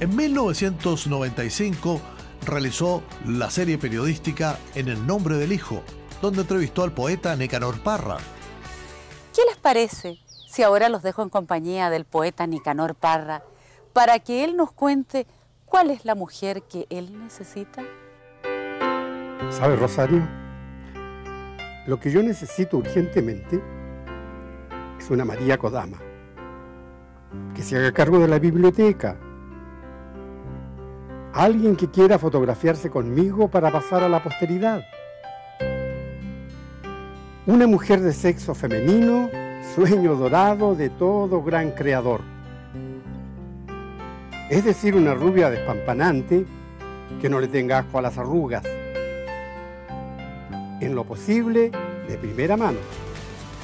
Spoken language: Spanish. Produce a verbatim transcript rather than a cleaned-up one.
En mil novecientos noventa y cinco realizó la serie periodística En el nombre del hijo, donde entrevistó al poeta Nicanor Parra. ¿Qué les parece si ahora los dejo en compañía del poeta Nicanor Parra para que él nos cuente cuál es la mujer que él necesita? ¿Sabe, Rosario? Lo que yo necesito urgentemente es una María Kodama, que se haga cargo de la biblioteca. Alguien que quiera fotografiarse conmigo para pasar a la posteridad. Una mujer de sexo femenino, sueño dorado de todo gran creador. Es decir, una rubia despampanante que no le tenga asco a las arrugas. En lo posible, de primera mano.